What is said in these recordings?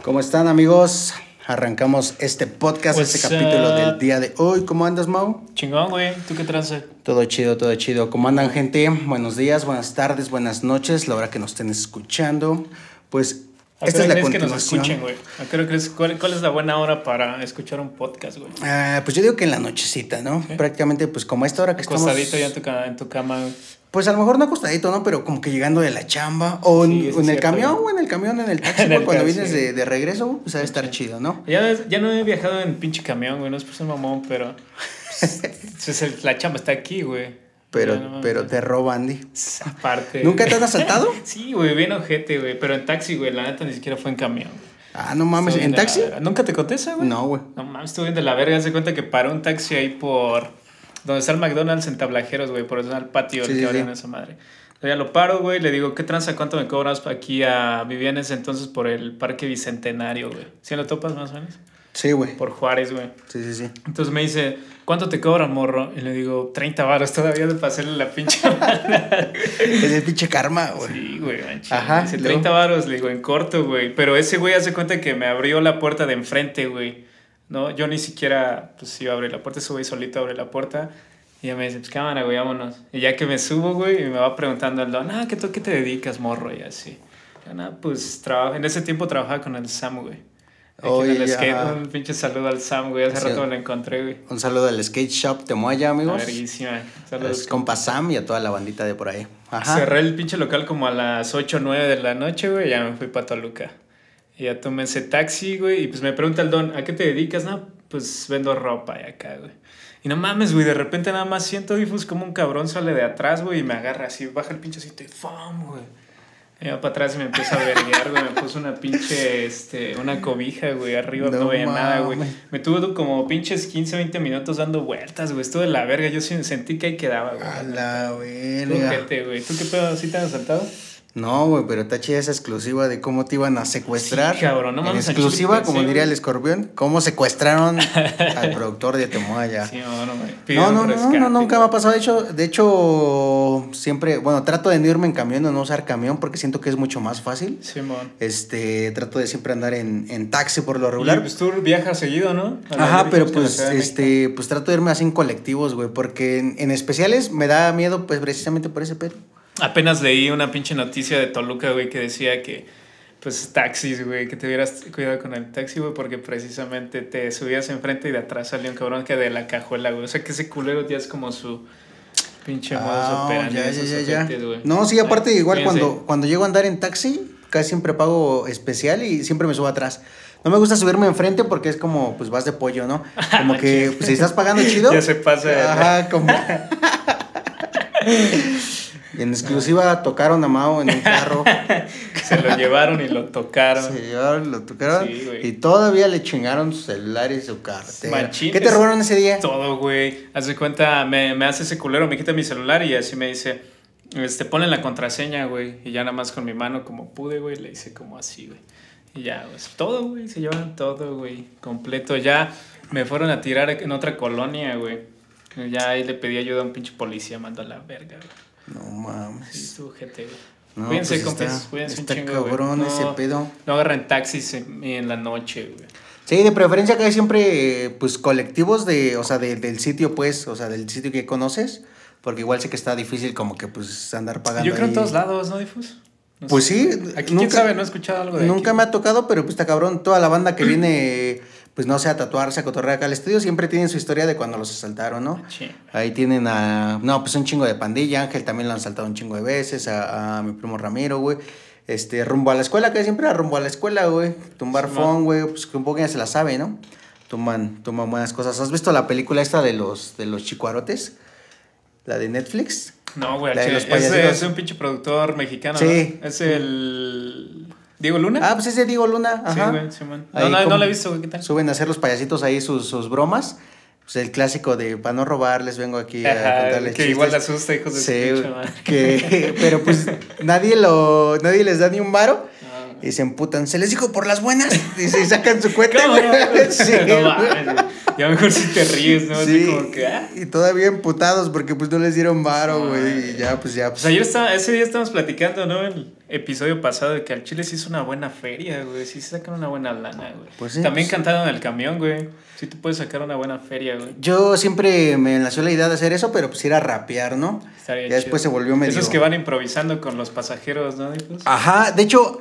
¿Cómo están, amigos? Arrancamos este podcast, este capítulo del día de hoy. ¿Cómo andas, Mau? Chingón, güey. ¿Tú qué tranza? Todo chido, todo chido. ¿Cómo andan, gente? Buenos días, buenas tardes, buenas noches, la hora que nos estén escuchando. Pues esta es la continuación. Que nos escuchen, güey? ¿A qué hora crees? ¿Cuál es la buena hora para escuchar un podcast, güey? Pues yo digo que en la nochecita, ¿no? ¿Sí? Prácticamente, pues como a esta hora que acostadito estamos... ya en tu cama, güey. Pues a lo mejor no acostadito, ¿no? Pero como que llegando de la chamba. O sí, en el camión, o en el camión, en el taxi, güey. Cuando vienes de regreso, pues debe estar chido, ¿no? Ya no he viajado en pinche camión, güey. No es por ser mamón, pero... la chamba está aquí, güey. Pero te roba, Andy. Aparte. ¿Nunca te han asaltado? Sí, güey, bien ojete, güey. Pero en taxi, güey. La neta ni siquiera fue en camión, güey. Ah, no mames. ¿En taxi? ¿Nunca te conté esa, güey? No, güey. No mames, estuve bien de la verga. Se cuenta que paró un taxi ahí por... donde está el McDonald's en Tablajeros, güey. Por eso está el patio que abrían esa madre. Ya lo paro, güey, le digo, ¿qué tranza? ¿Cuánto me cobras aquí a... Vivía en ese entonces por el Parque Bicentenario, güey? ¿Sí lo topas más o menos? Sí, güey. Por Juárez, güey. Sí. Entonces me dice, ¿cuánto te cobran, morro? Y le digo, 30 varos todavía de pasarle la pinche Es el pinche karma, güey. Sí, güey, manche. Ajá. Dice, 30 varos, le digo, en corto, güey. Pero ese güey hace cuenta que me abrió la puerta de enfrente, güey. ¿No? Yo ni siquiera, pues, iba a abrir la puerta. Ese güey solito abre la puerta. Y ella me dice, pues cámara, güey, vámonos. Y ya que me subo, güey, y me va preguntando el don, ¿qué te dedicas, morro? Y así. Ya, pues trabajo. En ese tiempo trabajaba con el Sam, güey. Oye, un pinche saludo al Sam, güey. Hace rato me lo encontré, güey. Un saludo al Skate Shop Temoaya, amigos. Verguísima. Saludos. Compa Sam y a toda la bandita de por ahí. Ajá. Cerré el pinche local como a las 8 o 9 de la noche, güey. Ya me fui para Toluca. Y ya tomé ese taxi, güey. Y pues me pregunta el don, ¿a qué te dedicas? No, pues vendo ropa y acá, güey. Y no mames, güey, de repente nada más siento, difus, como un cabrón sale de atrás, güey, y me agarra así, baja el pinche así, y ¡fum! Güey. Y va para atrás y me empieza a verguear, güey, me puso una pinche, una cobija, güey, arriba no veía nada, güey. Me tuvo como pinches 15, 20 minutos dando vueltas, güey, estuvo de la verga, yo sentí que ahí quedaba, güey. A la verga. Güey, ¿tú qué pedo, sí te han asaltado? No, güey, pero está chida esa exclusiva de cómo te iban a secuestrar. Sí, cabrón, no mames. En exclusiva, como diría el escorpión, cómo secuestraron al productor de Temoaya. Sí, güey. No, nunca me ha pasado. De hecho, siempre, bueno, trato de no irme en camión o no usar camión porque siento que es mucho más fácil. Sí, mon. Trato de siempre andar en taxi por lo regular. Y pues tú viajas seguido, ¿no? Ajá, pero pues, pues trato de irme así en colectivos, güey, porque en especiales me da miedo, pues, precisamente por ese pedo. Apenas leí una pinche noticia de Toluca, güey, que decía que, pues, taxis, güey, que tuvieras cuidado con el taxi, güey, porque precisamente te subías enfrente y de atrás salía un cabrón que de la cajuela, güey. O sea, que ese culero ya es como su pinche modus operandi. Ya. No, sí, aparte igual cuando llego a andar en taxi, casi siempre pago especial y siempre me subo atrás. No me gusta subirme enfrente porque es como, pues, vas de pollo, ¿no? Como que, pues, si estás pagando chido. Ya se pasa. Ajá, como... Y en exclusiva tocaron a Mao en un carro. Se lo llevaron y lo tocaron. Sí, y todavía le chingaron su celular y su cartera. Machín, ¿qué te robaron ese día? Todo, güey. Haz de cuenta, me hace ese culero, me quita mi celular y así me dice, ponle la contraseña, güey. Y ya nada más con mi mano como pude, güey, le hice como así, güey. Y ya, pues, todo, güey, se llevan todo, güey, completo. Ya me fueron a tirar en otra colonia, güey. Ya ahí le pedí ayuda a un pinche policía, mandó a la verga, güey. No mames. Sí, tú, gente, güey. No, cuídense, pues compas, cuídense un chingo, cabrón, güey. ese pedo. No agarren taxis en la noche, güey. Sí, de preferencia que hay siempre, pues, colectivos del sitio, pues, o sea, del sitio que conoces, porque igual sé que está difícil como que, pues, andar pagando. Yo creo en todos lados, ¿no, Difus? No pues sé. Sí. Aquí, quién sabe, no he escuchado algo de Nunca aquí. me ha tocado, pero pues está cabrón. Toda la banda que viene, pues no sé, a tatuarse, a cotorrear acá al estudio, siempre tienen su historia de cuando los asaltaron, ¿no? Sí. Ahí tienen pues un chingo de pandilla. Ángel también lo han asaltado un chingo de veces, a mi primo Ramiro, güey. Rumbo a la escuela, que siempre era rumbo a la escuela, güey. Tumbar phone, güey, pues que un poco ya se la sabe, ¿no? Toman buenas cosas. ¿Has visto la película esta de los chicuarotes? La de Netflix. No, güey, es un pinche productor mexicano, sí. ¿no? Es el... ¿Diego Luna? Pues es de Diego Luna, ajá. Sí, güey, sí, man. No la he visto, güey, ¿qué tal? Suben a hacer los payasitos ahí sus bromas. Pues el clásico de, para no robarles, vengo aquí a contarles que chistes. Igual le asusta, hijos de su pinche madre. Pero pues nadie les da ni un varo. Y se emputan, se les dijo por las buenas. Y se sacan su cuenta. Sí, no mames, ya mejor si te ríes, ¿no? Sí, así como que, y todavía emputados porque pues no les dieron varo, güey. Y ya, pues ya. Pues ayer ese día estábamos platicando, ¿no? episodio pasado de que al Chile sí es una buena feria, güey. Sí se sacan una buena lana, güey. Pues sí, También pues, cantando en el camión, güey. Sí te puedes sacar una buena feria, güey. yo siempre me nació la idea de hacer eso, pero pues ir a rapear, ¿no? Estaría Ya después se chido. volvió medio... Esos que van improvisando con los pasajeros, ¿no? Ajá, de hecho,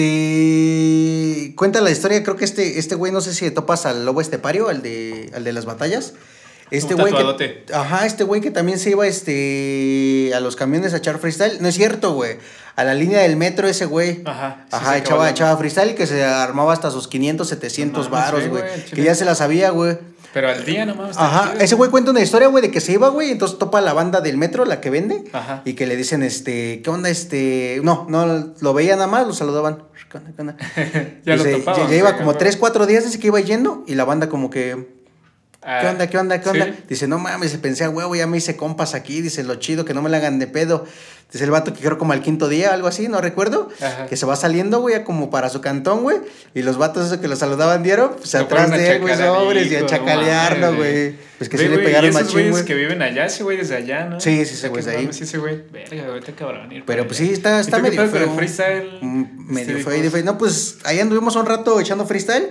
cuenta la historia, creo que este güey, no sé si topas al lobo estepario, al de las batallas. Este Un güey tatuadote. este güey que también se iba a los camiones a echar freestyle. No es cierto, güey. A la línea del metro ese güey. Ajá. Sí, Ajá, echaba freestyle y que se armaba hasta sus 500, 700 No mames, varos, sí, güey. güey, Que ya se la sabía, güey. Pero al día nomás. Ajá, ese güey cuenta una historia, güey, de que se iba, güey, entonces topa la banda del metro, la que vende, Ajá. y que le dicen, ¿qué onda, No, lo veía nada más, lo saludaban. ¿Qué onda, qué onda? Ya Dice, lo topaban. ya iba güey, como güey. 3, 4 días desde que iba yendo, y la banda como que... ¿Qué onda, qué onda, qué onda? ¿Sí? Dice, no mames, pensé, huevo, ya me hice compas aquí. Dice, lo chido, que no me la hagan de pedo. Dice el vato que creo como al quinto día, algo así, no recuerdo. Ajá. Que se va saliendo, güey, como para su cantón, güey. Y los vatos esos que lo saludaban diario, pues Lo atrás ponen a de él, güey, chacarear, sobres y a hijo, chacalearlo, no mames, güey. Pues que Ve, sí le güey, pegaron y esos machín, güeyes güey. que viven allá, ese güey desde allá, ¿no? Sí, sí, ese güey O sea, es de que ahí. mames, ese güey, verga, güey, está cabrón ir Pero para pues allá. sí, está ¿Y tú qué medio pedo con el feo. freestyle? Medio Dijo, feo. No, pues ahí anduvimos un rato echando freestyle.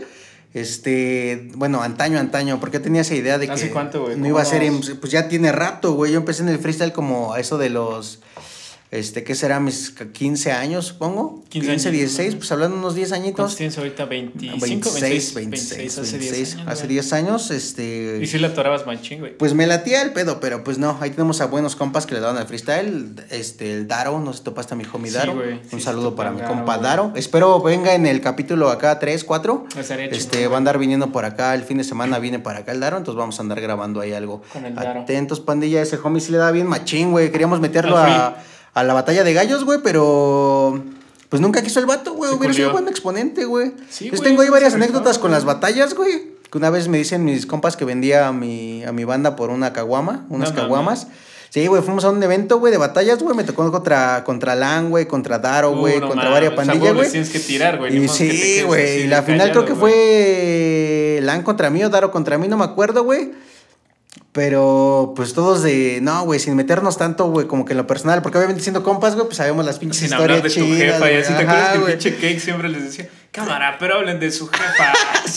Bueno, antaño, porque yo tenía esa idea de que ¿Hace cuánto, güey? no iba a ser, ¿Cómo pues ya tiene rato, güey. Yo empecé en el freestyle como a eso de los, ¿qué será? Mis 15 años, supongo. 15 15, años, 16, ¿no? pues hablando unos 10 ¿Cuántos añitos. tienes ahorita? ¿25? 26, hace 10 años. hace güey. 10 años, Y sí la atorabas machín, güey. pues me latía el pedo, pero pues no, ahí tenemos a buenos compas que le daban al freestyle, el Daro, no sé si topaste a mi homie Sí, Daro, güey, un sí, saludo sí, para mi topa compa Daro, Daro, espero venga en el capítulo acá 3, 4, Estaría chingón, va a güey. andar viniendo por acá, el fin de semana viene para acá el Daro, entonces vamos a andar grabando ahí algo. Con el Daro. Atentos, pandilla, ese homie sí le da bien machín, güey, queríamos meterlo Ah, a la batalla de gallos, güey, pero... Pues nunca quiso el vato, güey. Se Hubiera sido culió. buen exponente, güey. Sí, Yo güey, tengo ahí se varias rifaba, anécdotas con güey. las batallas, güey. Que una vez me dicen mis compas que vendía a mi banda por una caguama, unas No caguamas. Sí, güey, fuimos a un evento, güey, de batallas, güey. Me tocó contra Lan, güey, contra Daro, güey, No contra mames, varias o sea, pandillas, les güey. tienes que tirar, güey. ni Y modo que te sí, quedes güey. así Y la final callado, creo que güey. fue Lan contra mí o Daro contra mí, no me acuerdo, güey. Pero, pues todos no, güey, sin meternos tanto, güey, como que en lo personal. Porque obviamente siendo compas, güey, pues sabemos las pinches Sin historias hablar de chidas. tu jefa y güey. así. ¿Te acuerdas Ajá, que el güey. pinche Cake siempre les decía, cámara, pero hablen de su jefa?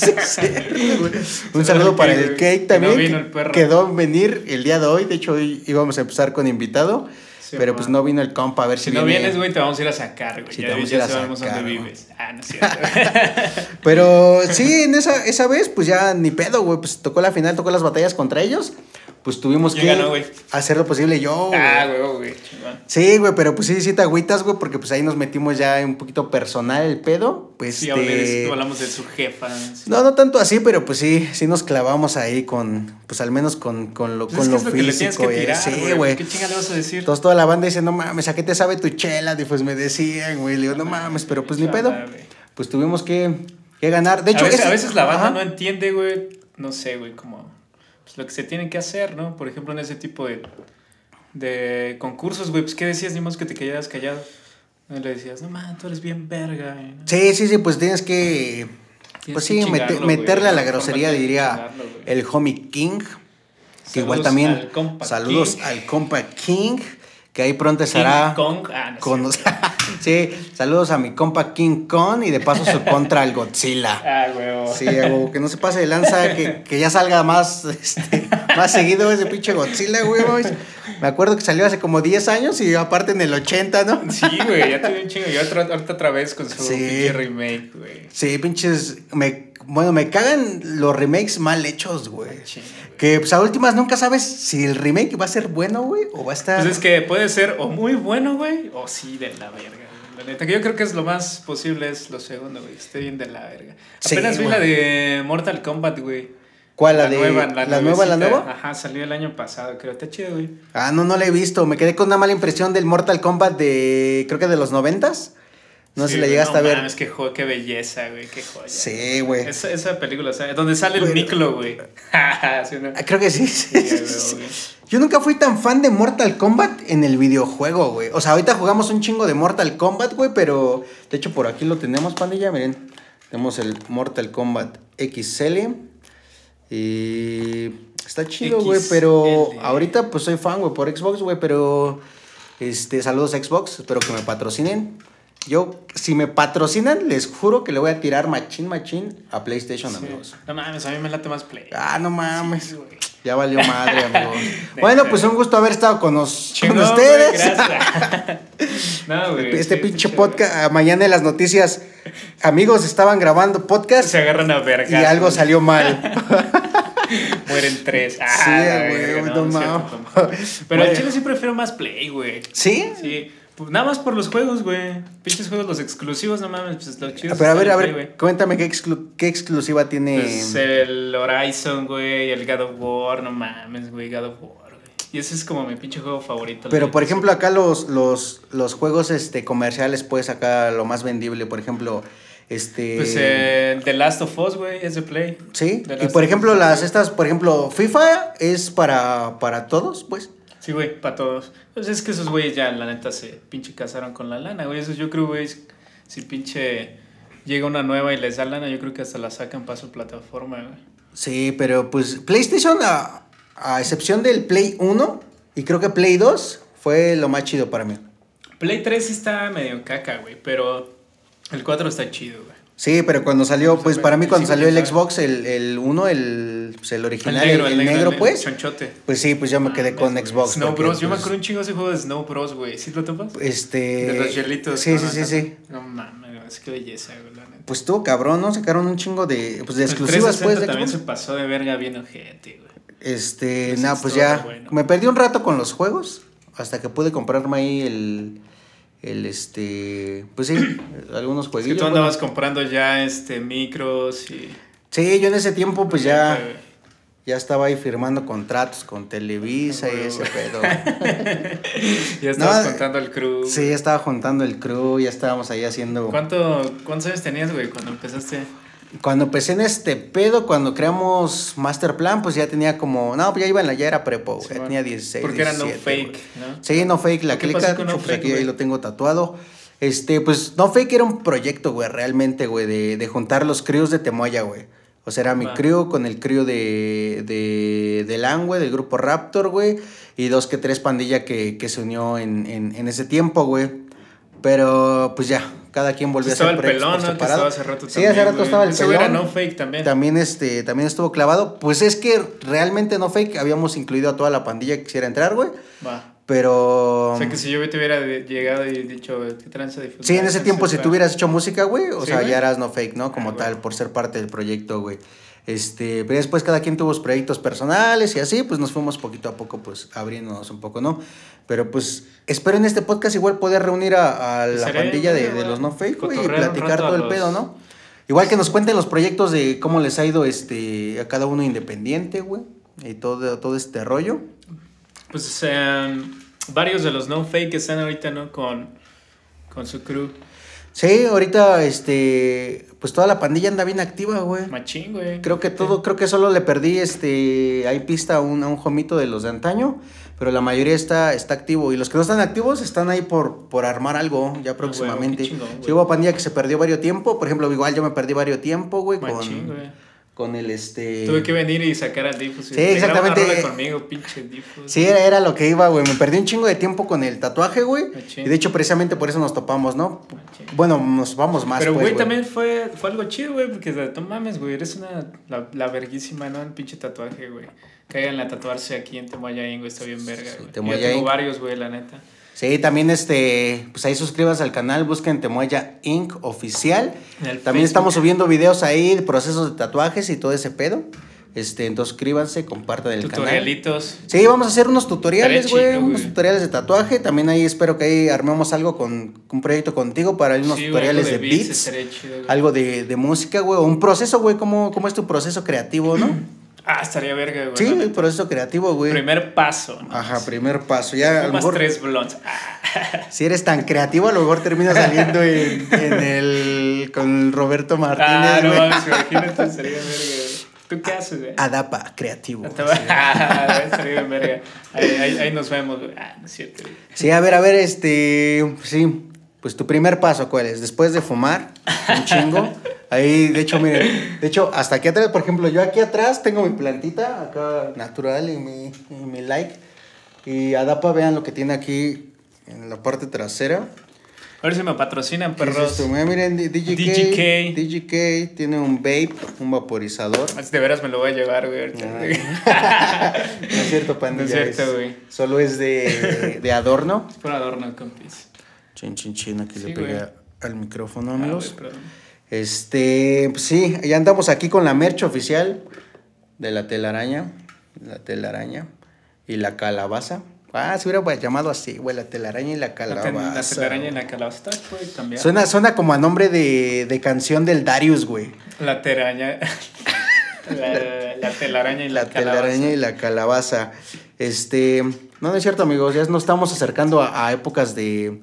Un saludo para Cake, el güey. Cake Y también. no vino el perro. Quedó en venir el día de hoy. De hecho, hoy íbamos a empezar con invitado. Sí, pero man. pues no vino el compa. A ver si Si no viene. vienes, güey, te vamos a ir a sacar, güey. Sí, te Ya, vamos a ya ir a sabemos sacar, dónde güey. vives. Ah, no es cierto. Pero sí, en esa vez, pues ya ni pedo, güey. Pues tocó la final, tocó las batallas contra ellos. Pues tuvimos ¿Quién que ganó, güey? hacer lo posible yo, güey. Ah, güey, chingón. Sí, güey, pero pues sí te agüitas, güey, porque pues ahí nos metimos ya un poquito personal el pedo. Pues Sí, hablamos de su jefa. Sí. No tanto así, pero pues sí nos clavamos ahí pues al menos con lo, Pues con es que lo es lo que le tienes físico, que tirar, sí, güey. güey. ¿Qué chinga le vas a decir? Entonces toda la banda dice, no mames, ¿a qué te sabe tu chela? Y pues me decían, güey, le digo, no mames, pero pues ni pedo. Güey. Pues tuvimos que ganar. De hecho, a veces la banda ajá. no entiende, güey, no sé, güey, como pues, lo que se tiene que hacer, ¿no? Por ejemplo, en ese tipo de concursos, güey, pues ¿qué decías? Ni más que te quedaras callado. Y le decías, no, man, tú eres bien verga. Güey, ¿no? Sí, pues tienes que... Pues sí, chingarlo, meterle güey, a la no, grosería, fórmate de diría chingarlo, güey. el homie King. Que igual Saludos también... al compa Saludos King. al compa King. Que ahí pronto estará... King Kong. Ah, no con sé. Sí, saludos a mi compa King Kong y de paso su contra al Godzilla. Ah, güey. Sí, güey, que no se pase de lanza, que ya salga más, más seguido ese pinche Godzilla, güey. Me acuerdo que salió hace como 10 años y aparte en el 80, ¿no? Sí, güey, ya te dio un chingo. Y ahorita otra vez con su Sí. pinche remake, güey. Sí, pinches, me cagan los remakes mal hechos, güey. Chingo, güey. Que pues a últimas nunca sabes si el remake va a ser bueno, güey, o va a estar... Pues es que puede ser o muy bueno, güey, o sí de la verga, güey. La neta, que yo creo que es lo más posible es lo segundo, güey. Esté bien de la verga. Sí, Apenas vi güey. la de Mortal Kombat, güey. ¿Cuál? ¿La nuevecita. nueva? Ajá, salió el año pasado, creo. Está chido, güey. Ah, no la he visto. Me quedé con una mala impresión del Mortal Kombat creo que de los 90s. No sé si la llegaste a ver. Es que qué belleza, güey, qué joya. Sí, güey. Esa película, ¿sabes? Donde sale el Bueno. Miklo, güey. ¿Sí, no? Creo que sí. Sí, güey. Yo nunca fui tan fan de Mortal Kombat en el videojuego, güey. O sea, ahorita jugamos un chingo de Mortal Kombat, güey, pero de hecho por aquí lo tenemos, pandilla, miren. Tenemos el Mortal Kombat XL. Y está chido, güey, pero XL. ahorita pues soy fan, güey, por Xbox, güey, pero saludos a Xbox, espero que me patrocinen. Yo, si me patrocinan, les juro que le voy a tirar machín a PlayStation, Sí. amigos. No mames, a mí me late más Play. Ah, no mames. Sí, güey. Ya valió madre, amigos. Bueno, pues un gusto haber estado con Chingón, ustedes. güey, gracias. No, güey. Este sí, pinche sí, podcast, mañana en las noticias, amigos estaban grabando podcast Se agarran a vergas. y algo salió mal. Mueren 3. Ah, Sí, la güey, verga, no es mames. cierto. Pero al Bueno. chile sí prefiero más Play, güey. ¿Sí? Sí. Pues nada más por los juegos, güey. Pinches juegos, los exclusivos, no mames, pues los chidos. Pero a están en ver, Play, güey. cuéntame qué exclusiva tiene. Pues el Horizon, güey, el God of War, no mames, güey, God of War, güey. Y ese es como mi pinche juego favorito. Pero la por neta, ejemplo, acá los juegos comerciales, pues acá lo más vendible, por ejemplo, Pues The Last of Us, güey, es de Play. sí. The Y Last por of ejemplo, Us, por ejemplo, FIFA es para todos, pues. Sí, güey, para todos. Pues es que esos güeyes ya, la neta, se pinche casaron con la lana, güey. Esos yo creo, güey, si pinche llega una nueva y les da lana, yo creo que hasta la sacan para su plataforma, güey. Sí, pero pues PlayStation, a excepción del Play 1 y creo que Play 2, fue lo más chido para mí. Play 3 sí está medio caca, güey, pero el 4 está chido, güey. Sí, pero cuando salió, pues para mí cuando Sí, salió el sabe. Xbox, el 1, el original, el negro, pues. Chonchote. Pues sí, pues yo me quedé con Mames, Xbox. Snow porque, Bros. Yo me pues, acuerdo un chingo de ese juego de Snow Bros, güey. ¿Sí lo topas? De los hielitos. Sí, ¿no? sí, sí, sí. No mames, es que belleza, güey, la neta. Pues estuvo cabrón, ¿no? Sacaron un chingo de El exclusivas, 360 pues, de también Xbox. se pasó de verga bien ojete, güey. Pues estuvo ya, re bueno. me perdí un rato con los juegos, hasta que pude comprarme ahí pues sí, algunos Es que jueguillos. tú andabas comprando ya micros y... Sí, yo en ese tiempo, pues Güey. ya estaba ahí firmando contratos con Televisa y ese pedo. Ya estabas No, contando el crew. Sí, ya estaba juntando el crew, ya estábamos ahí haciendo... ¿Cuántos años tenías, güey, cuando empezaste? Cuando empecé en este pedo, cuando creamos Masterplan, pues ya tenía como... No, pues ya era prepo, güey. Sí, Ya bueno. tenía 16, Porque era no 17, fake, güey. ¿no? Sí, No Fake, la ¿Qué clica. pasó De con hecho, No pues Fake, aquí ahí güey? lo tengo tatuado. Pues No Fake era un proyecto, güey, realmente, güey, de juntar los crews de Temoya, güey. O sea, era mi Va. crew con el crew de LAN, güey, del grupo Raptor, güey. Y 2 que 3 pandilla que se unió en ese tiempo, güey. Pero, pues ya, cada quien volvió a Estaba hacer el proyectos pelón, por ¿no? Que separado. estaba hace rato Sí, también, hace rato güey. estaba el Ese güey pelón. era No Fake también. También estuvo clavado. Pues es que realmente No Fake habíamos incluido a toda la pandilla que quisiera entrar, güey. Va. Pero... O sea, que si yo te hubiera llegado y dicho, ¿qué tranza de Sí, en ese tiempo, si tú hubieras hecho música, güey, o Sí, sea, güey. ya eras No Fake, ¿no? Como Ah, tal, güey. por ser parte del proyecto, güey. Pero después cada quien tuvo sus proyectos personales y así, pues nos fuimos poquito a poco, pues, abriéndonos un poco, ¿no? Pero, pues, espero en este podcast igual poder reunir a la Estaría pandilla bien, de güey. los No Fake, güey, y Cotorrear un platicar rato a todo el los- pedo, ¿no? Igual que nos cuenten los proyectos de cómo les ha ido, a cada uno independiente, güey, y todo este rollo. Pues varios de los No Fake que están ahorita, ¿no? Con su crew. Sí, ahorita, pues toda la pandilla anda bien activa, güey. Machín, güey. Creo que solo le perdí hay pista a un jomito de los de antaño, pero la mayoría está activo. Y los que no están activos están ahí por armar algo ya próximamente. qué chingón, güey. Sí, hubo pandilla que se perdió varios tiempo. Por ejemplo, igual yo me perdí varios tiempo, güey, Machín, güey. con el Tuve que venir y sacar al Difus. Sí, exactamente. Graba una rola conmigo, pinche Difus. Sí, era lo que iba, güey. Me perdí un chingo de tiempo con el tatuaje, güey. Machín. Y de hecho, precisamente por eso nos topamos, ¿no? Machín. Bueno, nos vamos más, Pero, pues, güey, también fue algo chido, güey, porque no mames, güey, eres la verguísima, ¿no? El pinche tatuaje, güey. Cáiganle a tatuarse aquí en Temoyain, güey, está bien verga, güey. Yo Temoyain. tengo varios, güey, la neta. Sí, también pues ahí suscríbanse al canal, busquen Temoya Inc. oficial. En el También Facebook. estamos subiendo videos ahí de procesos de tatuajes y todo ese pedo. Entonces suscríbanse, compartan el canal. Tutorialitos. Sí, vamos a hacer unos tutoriales, Estaría güey, chido, unos güey. tutoriales de tatuaje. También ahí espero que ahí armemos algo con un proyecto contigo para unos Sí, güey, tutoriales algo de beats, estaría chido, güey. algo de música, güey, o un proceso, güey, ¿cómo es tu proceso creativo, no? Ah, estaría verga, güey. Sí, la el neta. proceso creativo, güey. Primer paso, ¿no? Ajá, primer paso. Ya, a lo Fumas mejor, 3 blondes. Ah, si eres tan creativo, a lo mejor terminas saliendo con Roberto Martínez, no güey. mames, imagínate, estaría verga, güey. ¿Tú qué haces, güey? Adapa, creativo. Estaría bien verga. Ahí nos vemos, güey. Ah, no es cierto, güey. Sí, a ver, sí. Pues tu primer paso, ¿cuál es? Después de fumar, un chingo. Ahí, de hecho, miren, hasta aquí atrás, por ejemplo, yo aquí atrás tengo mi plantita, acá natural y mi like. Y Adapa, vean lo que tiene aquí en la parte trasera. A ver si me patrocinan, ¿Qué es perros. esto? Miren, DGK tiene un vape, un vaporizador. De veras me lo voy a llevar, güey. No es cierto, pandilla. No es cierto, güey. Solo es de adorno. Es por adorno, compis. Chin, aquí Sí, le pegué güey. al micrófono, amigos. Güey, perdón. Pues sí, ya andamos aquí con la merch oficial de la telaraña. La telaraña y la calabaza. Se hubiera llamado así, güey, la telaraña y la calabaza. La telaraña y la calabaza. Puede cambiar. Suena como a nombre de canción del Darius, güey. La telaraña. la telaraña y la calabaza. La telaraña y la calabaza. No es cierto, amigos, ya nos estamos acercando a épocas de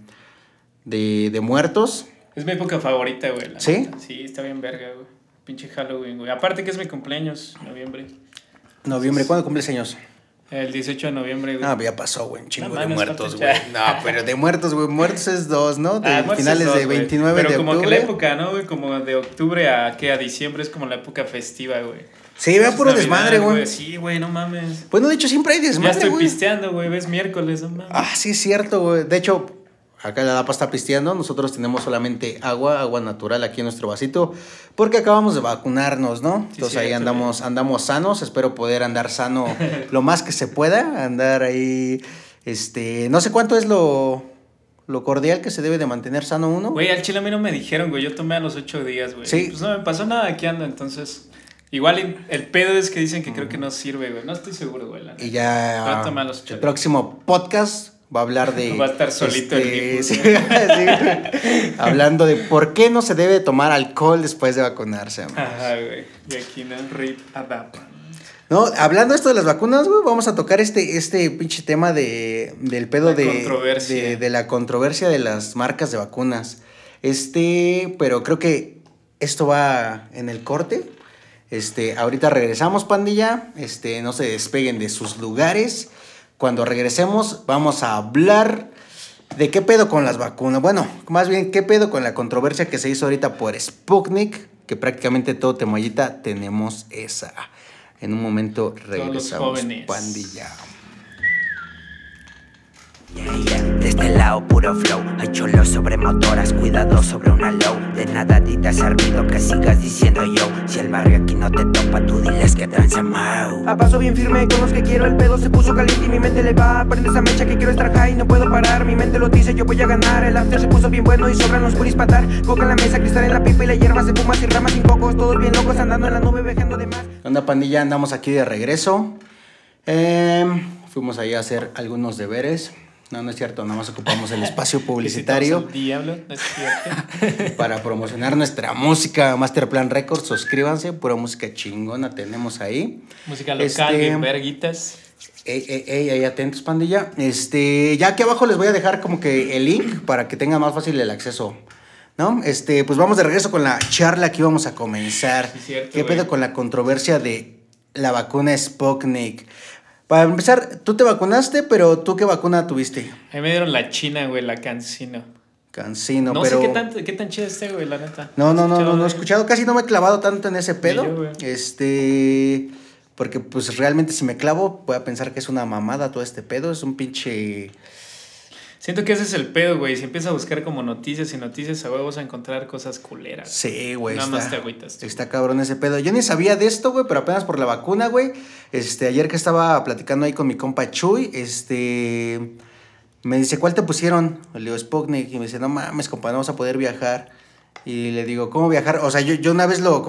muertos. Es mi época favorita, güey. ¿Sí? Neta. Sí, está bien verga, güey. Pinche Halloween, güey. Aparte que es mi cumpleaños, noviembre. Noviembre, ¿cuándo cumples años? El 18 de noviembre, güey. Ya pasó, güey, un chingo No de mames, muertos, falta güey. No, pero de muertos, güey, muertos es 2, ¿no? De muertos finales es dos, de 29 güey. de Pero como octubre. que la época, ¿no, güey? Como de octubre a diciembre es como la época festiva, güey. Sí, vea Es puro Navidad, desmadre, güey. Sí, güey, no mames. Bueno, de hecho, siempre hay Ya desmadre, estoy güey. pisteando, güey. Ves miércoles, no mames. Sí, es cierto, güey. De hecho, acá la DAPA está pisteando. Nosotros tenemos solamente agua natural aquí en nuestro vasito. Porque acabamos de vacunarnos, ¿no? Sí, Entonces ahí cierto, andamos sanos. Espero poder andar sano lo más que se pueda. Andar ahí, no sé cuánto es lo cordial que se debe de mantener sano uno. Güey, al chile a mí no me dijeron, güey. Yo tomé a los 8 días, güey. Sí. Pues no me pasó nada, aquí ando, entonces... Igual el pedo es que dicen que creo que no sirve, güey. No estoy seguro, güey. Y ya Voy a tomar los el 8 días. próximo podcast va a hablar de... Va a estar solito el tipo. sí, sí, hablando de por qué no se debe tomar alcohol después de vacunarse. Amigos. Ajá, güey. Y aquí no, RIP ADAPA. No, hablando esto de las vacunas, güey, vamos a tocar este pinche tema del pedo La controversia. de la controversia de las marcas de vacunas. Pero creo que esto va en el corte. Ahorita regresamos, pandilla. No se despeguen de sus lugares. Cuando regresemos, vamos a hablar de qué pedo con las vacunas. Bueno, más bien, qué pedo con la controversia que se hizo ahorita por Sputnik, que prácticamente todo Temoyita tenemos esa. En un momento regresamos, pandilla. De este lado puro flow, hay cholos sobre motoras, cuidado sobre una low. De nada a ti te ha servido que sigas diciendo yo. Si el barrio aquí no te topa, tú diles que tranza mau. A paso bien firme con los que quiero, el pedo se puso caliente y mi mente le va. Prende esa mecha que quiero estar high, no puedo parar. Mi mente lo dice, yo voy a ganar. El after se puso bien bueno y sobran los puris patar. Coca en la mesa, cristal en la pipa y la hierba se fuma sin ramas, sin cocos. Todos bien locos andando en la nube, viajando de más. ¿Qué onda, pandilla? Andamos aquí de regreso. Fuimos ahí a hacer algunos deberes. No es cierto, nada más ocupamos el espacio publicitario El diablo, no es cierto. para promocionar nuestra música. Masterplan Records, suscríbanse, pura música chingona tenemos ahí. Música local, bien verguitas. Ahí atentos, pandilla. Ya aquí abajo les voy a dejar como que el link para que tengan más fácil el acceso, ¿no? Pues vamos de regreso con la charla que íbamos a comenzar. Sí, cierto, ¿Qué pedo güey. con la controversia de la vacuna Sputnik? Para empezar, tú te vacunaste, pero ¿tú qué vacuna tuviste? A mí me dieron la china, güey, la Cancino. Cancino, No pero... sé qué tan chida esté, güey, la neta. No he güey? escuchado, casi no me he clavado tanto en ese pedo. Ni yo, güey. Porque pues realmente si me clavo voy a pensar que es una mamada todo este pedo, es un pinche... Siento que ese es el pedo, güey. Si empiezas a buscar como noticias y noticias, a huevo vas a encontrar cosas culeras. Sí, güey. Nada más te agüitas, tú. Está cabrón ese pedo. Yo ni sabía de esto, güey, pero apenas por la vacuna, güey. Ayer que estaba platicando ahí con mi compa Chuy, me dice, ¿cuál te pusieron? Le digo, Sputnik. Y me dice, no mames, compa, no vamos a poder viajar. Y le digo, ¿cómo viajar? O sea, yo una vez lo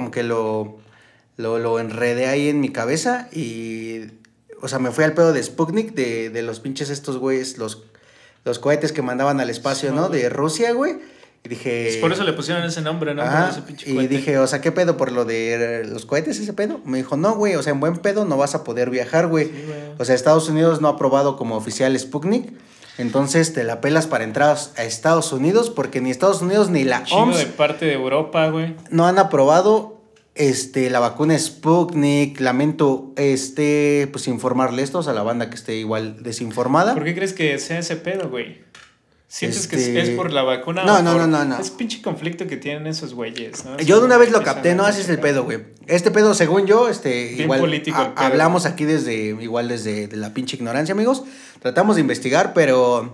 enredé ahí en mi cabeza y... O sea, me fui al pedo de Sputnik, de los pinches estos güeyes, los cohetes que mandaban al espacio, Sí, ¿no? güey. De Rusia, güey. Y dije... Pues por eso le pusieron ese nombre, ¿no? Ajá, Por ese pinche y cohete. dije, o sea, ¿qué pedo por lo de los cohetes, ese pedo? Me dijo, no, güey, o sea, en buen pedo no vas a poder viajar, güey. Sí, güey. O sea, Estados Unidos no ha aprobado como oficial Sputnik, entonces te la pelas para entrar a Estados Unidos, porque ni Estados Unidos ni la Chingo OMS de parte de Europa, güey. no han aprobado la vacuna Sputnik. Lamento, pues informarle esto a la banda que esté igual desinformada. ¿Por qué crees que sea ese pedo, güey? ¿Sientes que Este- es por la vacuna? No, o no, por- no. Es pinche conflicto que tienen esos güeyes, ¿no? Yo de una vez lo Empiezan capté, ¿no? a Así es el sacar. pedo, güey. Este pedo, según yo, igual político el pedo. hablamos aquí desde la pinche ignorancia, amigos. Tratamos de investigar, pero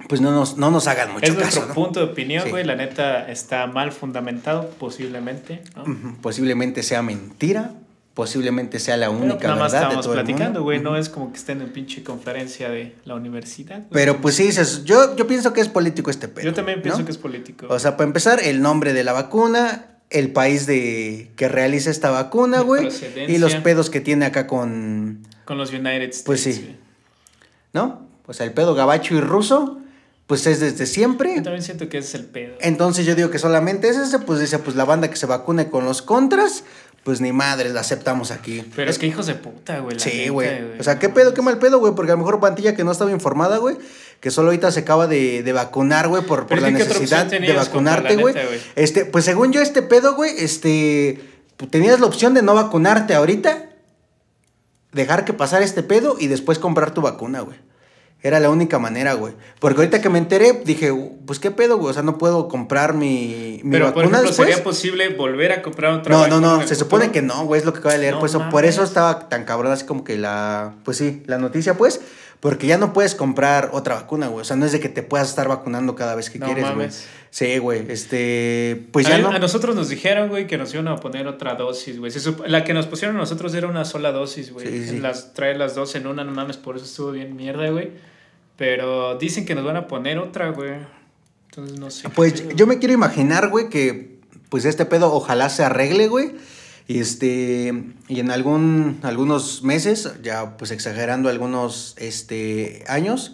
pues no nos hagan mucho Es caso, nuestro ¿no? punto de opinión, Sí. güey. La neta está mal fundamentado, posiblemente, ¿no? Ujú. Posiblemente sea mentira, posiblemente sea la Pero única nada más verdad de estábamos todo el platicando, mundo. güey. Ujú. No es como que estén en pinche conferencia de la universidad, güey. Pero pues sí, yo pienso que es político este pedo. Yo también pienso ¿no? que es político. O sea, para empezar, el nombre de la vacuna, el país que realiza esta vacuna, De güey, procedencia. y los pedos que tiene acá con, Con los United States. Pues sí. güey. ¿no? O sea, el pedo gabacho y ruso, pues es desde siempre. Yo también siento que ese es el pedo. Entonces yo digo que solamente es ese, pues dice, pues la banda que se vacune con los contras, pues ni madres, la aceptamos aquí. Pero es que hijos de puta, güey. la Sí, neta, güey. O sea, qué pedo, qué mal pedo, güey, porque a lo mejor Pantilla que no estaba informada, güey, que solo ahorita se acaba de vacunar, güey, por Pero la es que, ¿qué otra necesidad opción de tenías, vacunarte, compa, la güey. neta, güey? Pues según yo, este pedo, güey, tenías la opción de no vacunarte ahorita, dejar que pasara este pedo y después comprar tu vacuna, güey. Era la única manera, güey. Porque ahorita que me enteré, dije, pues qué pedo, güey. O sea, no puedo comprar mi Pero, vacuna por ejemplo, después. ¿sería posible volver a comprar otra No, vacuna en no, el se futuro? supone que no, güey, es lo que acabo de leer. No Pues, por mames. eso estaba tan cabrón así como que pues sí, la noticia, pues, porque ya no puedes comprar otra vacuna, güey. O sea, no es de que te puedas estar vacunando cada vez que No quieres, güey. mames. Sí, güey, pues ya no. A nosotros nos dijeron, güey, que nos iban a poner otra dosis, güey. La que nos pusieron a nosotros era una sola dosis, güey. Sí, sí. Traer las dos en una, no mames, por eso estuvo bien mierda, güey. Pero dicen que nos van a poner otra, güey. Entonces no sé. Pues qué pedo. yo me quiero imaginar, güey, que pues este pedo ojalá se arregle, güey. Y y en algunos meses, ya pues exagerando algunos años,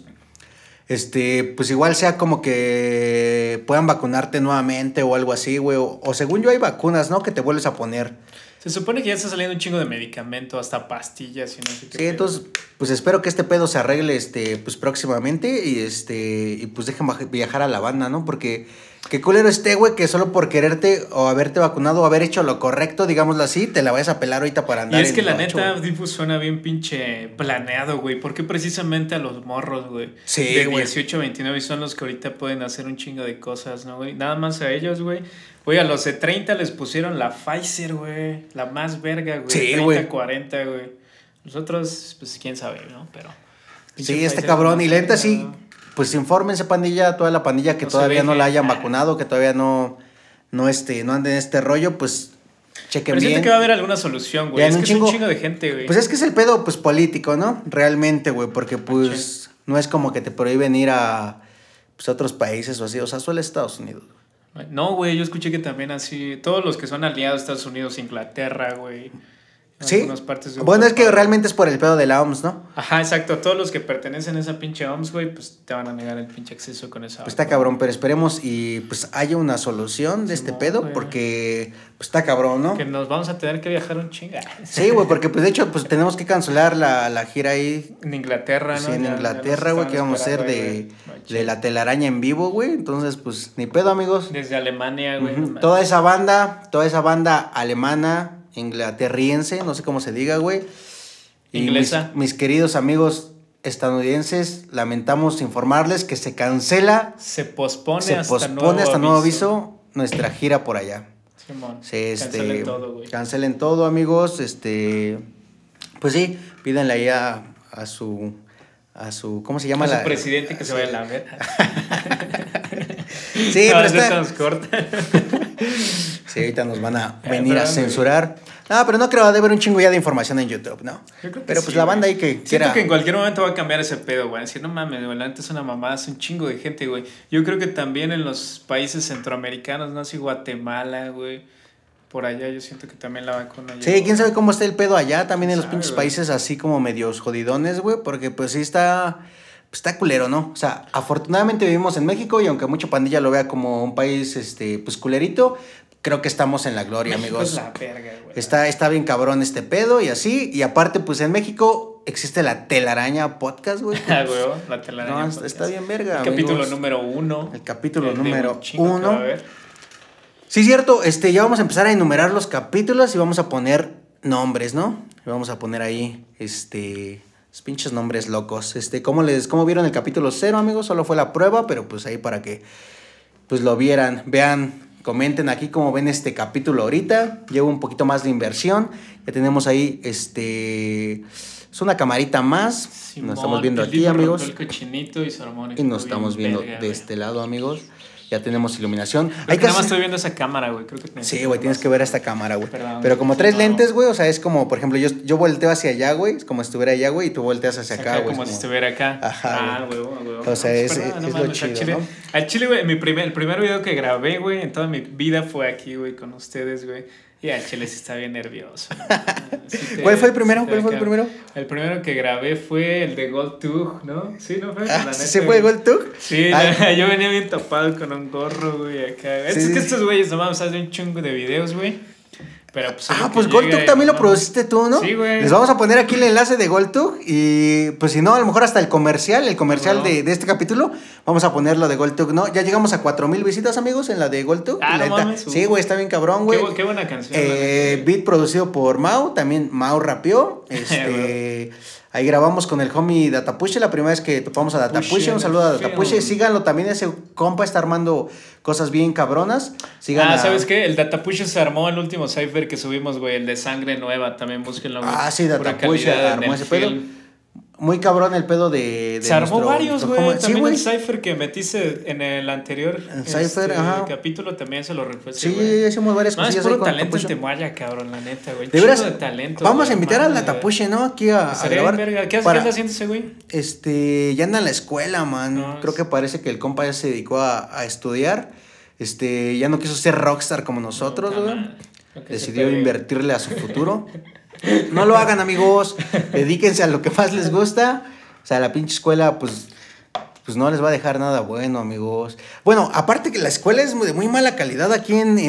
pues igual sea como que puedan vacunarte nuevamente o algo así, güey. O según yo hay vacunas, ¿no? Que te vuelves a poner. Se supone que ya está saliendo un chingo de medicamento, hasta pastillas y no sé qué. Sí, pedo. entonces, pues espero que este pedo se arregle, pues próximamente y pues dejen viajar a la banda, ¿no? Porque qué culero güey, que solo por quererte o haberte vacunado o haber hecho lo correcto, digámoslo así, te la vayas a pelar ahorita para Y andar es que en la el ocho, neta, güey. Difu suena bien pinche planeado, güey. ¿Por qué precisamente a los morros, güey? Sí, de güey. 18 a 29 son los que ahorita pueden hacer un chingo de cosas, ¿no, güey? Nada más a ellos, güey. Güey, a los de 30 les pusieron la Pfizer, güey. La más verga, güey. Sí, 30, güey. 40, güey. Nosotros, pues quién sabe, ¿no? Pero. pinche Sí, Pfizer cabrón. no Y la sé, neta sí, ¿no? pues infórmense, pandilla, toda la pandilla que No se todavía no dejen. la hayan vacunado, que todavía no anden en este rollo, pues chequen Pero bien. siento que va a haber alguna solución, güey. Ya en Es un que es un chingo- chingo de gente, güey. Pues es que es el pedo, pues, político, ¿no? Realmente, güey, porque, pues, no es como que te prohíben ir a, pues, a otros países o así, o sea, solo Estados Unidos. No, güey, yo escuché que también así, todos los que son aliados de Estados Unidos, Inglaterra, güey. en ¿Sí? algunas partes de Bueno, es que Europa. realmente es por el pedo de la OMS, ¿no? Ajá, exacto, todos los que pertenecen a esa pinche OMS, güey, pues te van a negar el pinche acceso con esa. Pues está cabrón, pero esperemos y, pues, haya una solución de este Simón, pedo, güey. porque, pues, está cabrón, ¿no? Que nos vamos a tener que viajar un chinga. Sí, güey, porque, pues, de hecho, pues, tenemos que cancelar la gira ahí, En Inglaterra, ¿no? sí, en Ya- ya Inglaterra, nos güey, que estaban vamos a hacer esperando ahí, de güey. Machín. la telaraña en vivo, güey. Entonces, pues, ni pedo, amigos. Desde Alemania, güey. Ujú. no mames. Toda esa banda alemana, inglaterriense, no sé cómo se diga, güey. Y Inglesa. mis queridos amigos estadounidenses, lamentamos informarles que se cancela, Se pospone se hasta pospone hasta nuevo aviso nuestra gira por allá. Simón, Sí, cancelen todo, güey. cancelen todo, amigos. Pues sí, pídanle ahí a su, ¿cómo se llama? A su presidente que se vaya a la verga. Sí, pero está... nos corta. Sí, ahorita nos van a venir a perdón, güey. censurar. No, pero no creo, ha de haber un chingo ya de información en YouTube, ¿no? Yo creo que Pero sí, pues la banda güey. ahí que Siento quiera... que en cualquier momento va a cambiar ese pedo, güey. Decir, no mames, güey, la neta es una mamada, es un chingo de gente, güey. Yo creo que también en los países centroamericanos, no sé, Guatemala, güey. Por allá yo siento que también la vacuna Sí, llegó. quién sabe cómo está el pedo allá, también en los Sabe, pinches güey. países así como medios jodidones, güey, porque pues sí está culero, ¿no? O sea, afortunadamente vivimos en México y aunque mucha pandilla lo vea como un país, pues culerito, creo que estamos en la gloria, México amigos. es la verga, güey. Está bien cabrón este pedo y así, y aparte pues en México existe la Telaraña Podcast, güey. Ah, güey, la telaraña. No, podcast. está bien verga, El capítulo amigos. número 1. El capítulo número uno. 1. Sí, cierto, ya vamos a empezar a enumerar los capítulos y vamos a poner nombres, ¿no? Y vamos a poner ahí, los pinches nombres locos. ¿Cómo vieron el capítulo 0, amigos? Solo fue la prueba, pero pues ahí para que, pues lo vieran, vean, comenten aquí cómo ven este capítulo ahorita. Llevo un poquito más de inversión. Ya tenemos ahí, Es una camarita más. Simón, Nos estamos viendo que el aquí, Divo amigos. rompió el cochinito y se armó. Y nos estamos viendo verga, de güey. este lado, amigos. Ya tenemos iluminación. Creo Hay que que nada más hacer- estoy viendo esa cámara, güey. Creo que Sí, güey, tienes que ver a esta cámara, güey. Perdón, Pero como traes no. lentes, güey, o sea, es como, por ejemplo, yo volteo hacia allá, güey, es como si estuviera allá, güey, y tú volteas hacia acá, güey. como es si estuviera acá. Ajá, güey. O sea, es lo mames, chido, al Chile, ¿no? Al Chile, güey, el primer video que grabé, güey, en toda mi vida fue aquí, güey, con ustedes, güey. Y al Chile sí está bien nervioso. ¿Cuál fue el primero? ¿Cuál fue el primero? El primero que grabé fue el de Gold Tug, ¿no? Sí, ¿no fue? Ah, La ¿sí neta, se fue güey. Gold Tug? Sí, Ah. yo venía bien tapado con un gorro, güey, acá. Sí, Es sí, que sí. estos güeyes nomás hacen un chungo de videos, güey. Pero pues. Ah, pues Goltug también lo produciste tú, ¿no? Sí, güey. Les vamos a poner aquí el enlace de Goltug y pues si no, a lo mejor hasta el comercial No. de este capítulo, vamos a ponerlo de Goltug, ¿no? Ya llegamos a 4,000 visitas, amigos, en la de Goltug. Ah, La no neta, mames. sí, güey, está bien cabrón, güey. Qué buena canción. la neta. Beat producido por Mau, también Mau rapeó. Ahí grabamos con el homie Datapuche, la primera vez que topamos a Datapuche. Un saludo a Datapuche. Síganlo también, ese compa está armando cosas bien cabronas. ¿Sabes qué? El Datapuche se armó el último cypher que subimos, güey, el de Sangre Nueva. También búsquenlo, güey. Ah, sí, Pura Datapuche calidad armó en ese el pedo. film. Muy cabrón el pedo de Se armó varios, nuestro güey. homie. Sí, También güey. el cypher que metiste en el anterior cypher, ajá. capítulo también se lo refuerza. Sí, hicimos varias No, es cosillas puro ahí con talento en Datapuche. Temuaya, cabrón, la neta, güey. De veras, Chingo de talento. vamos a güey, invitar al mames, Datapuche, ¿no? Aquí a Estaría grabar. bien verga. ¿Qué anda haciendo ese güey? Ya anda en la escuela, man. No, Creo es- que parece que el compa ya se dedicó a estudiar. Ya no quiso ser rockstar como nosotros, Puta güey. madre. Lo que se Decidió puede. invertirle a su futuro. No lo hagan, amigos. Dedíquense a lo que más les gusta. O sea, la pinche escuela, pues no les va a dejar nada bueno, amigos. Bueno, aparte que la escuela es de muy mala calidad aquí en